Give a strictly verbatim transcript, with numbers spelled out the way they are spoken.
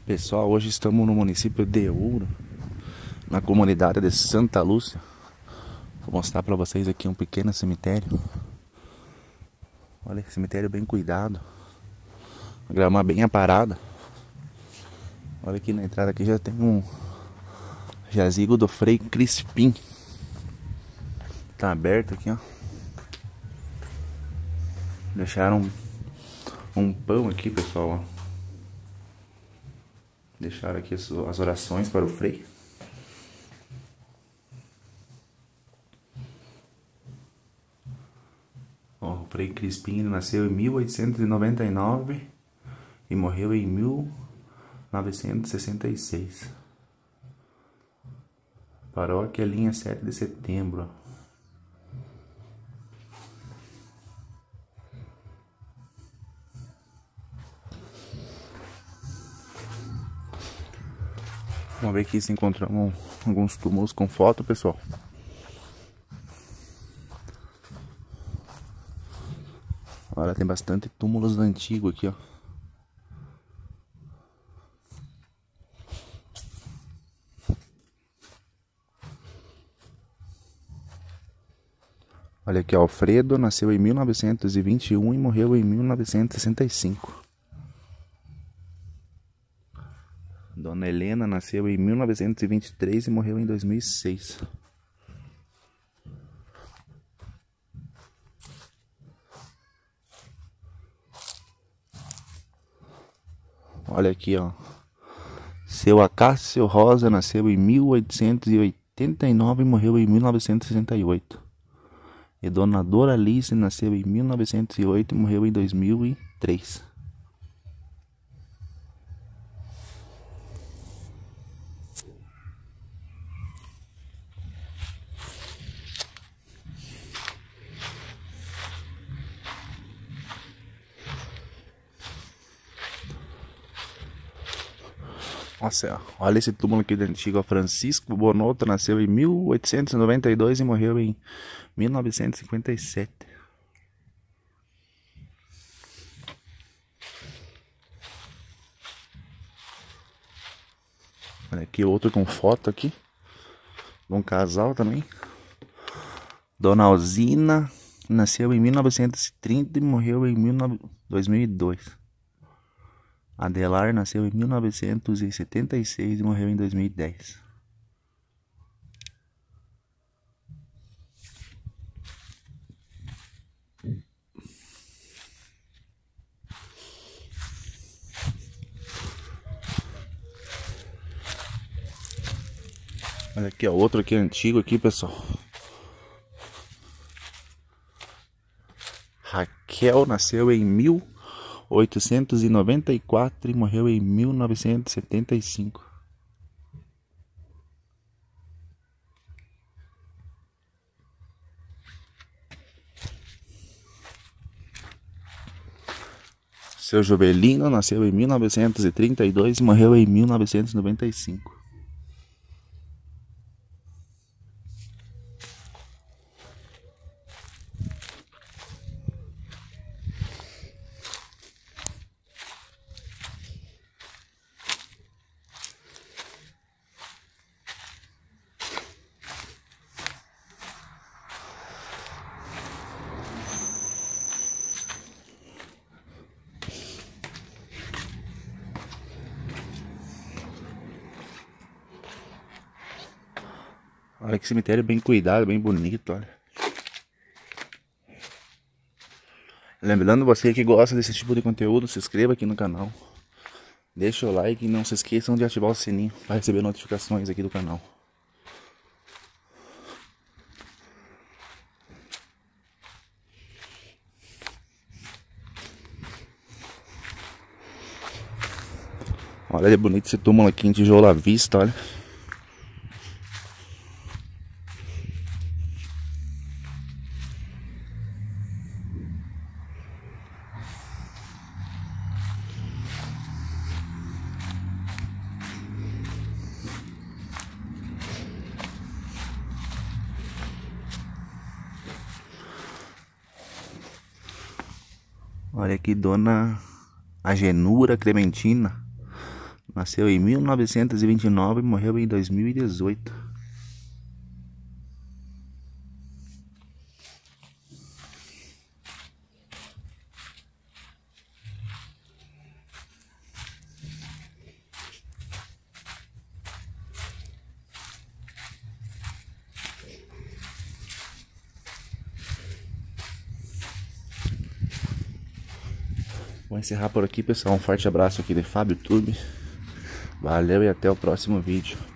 Pessoal, hoje estamos no município de Ouro, na comunidade de Santa Lúcia. Vou mostrar para vocês aqui um pequeno cemitério. Olha, cemitério bem cuidado, a grama bem aparada. Olha aqui na entrada aqui já tem um jazigo do Frei Crispim. Tá aberto aqui, ó. Deixaram um, um pão aqui, pessoal, ó. Deixaram aqui as orações para o Frei. Ó, o Frei Crispim nasceu em mil oitocentos e noventa e nove e morreu em mil novecentos e sessenta e seis. Paróquia Linha sete de Setembro. Vamos ver aqui se encontramos alguns túmulos com foto, pessoal. Olha, tem bastante túmulos antigos aqui, ó. Olha aqui, Alfredo nasceu em mil novecentos e vinte e um e morreu em mil novecentos e sessenta e cinco. Dona Helena nasceu em mil novecentos e vinte e três e morreu em dois mil e seis. Olha aqui, ó. Seu Acácio Rosa nasceu em mil oitocentos e oitenta e nove e morreu em mil novecentos e sessenta e oito. E Dona Dora Alice nasceu em mil novecentos e oito e morreu em dois mil e três. Nossa, olha esse túmulo aqui de antigo. Francisco Bonotto nasceu em mil oitocentos e noventa e dois e morreu em mil novecentos e cinquenta e sete. Olha aqui outro com foto aqui. Um casal também. Dona Alzina nasceu em mil novecentos e trinta e morreu em dois mil e dois. Adelar nasceu em mil novecentos e setenta e seis e morreu em dois mil e dez. Olha aqui, ó, outro aqui antigo aqui, pessoal. Raquel nasceu em mil oitocentos e noventa e quatro e morreu em mil novecentos e setenta e cinco. Seu Jovelino nasceu em mil novecentos e trinta e dois e morreu em mil novecentos e noventa e cinco. Olha que cemitério bem cuidado, bem bonito, olha. Lembrando você que gosta desse tipo de conteúdo, se inscreva aqui no canal. Deixa o like e não se esqueçam de ativar o sininho para receber notificações aqui do canal. Olha que bonito esse túmulo aqui em tijolo à vista, olha. Olha aqui, Dona Agenura Clementina Nasceu em mil novecentos e vinte e nove e morreu em dois mil e dezoito. Vou encerrar por aqui, pessoal. Um forte abraço aqui de Fábio Tube. Valeu e até o próximo vídeo.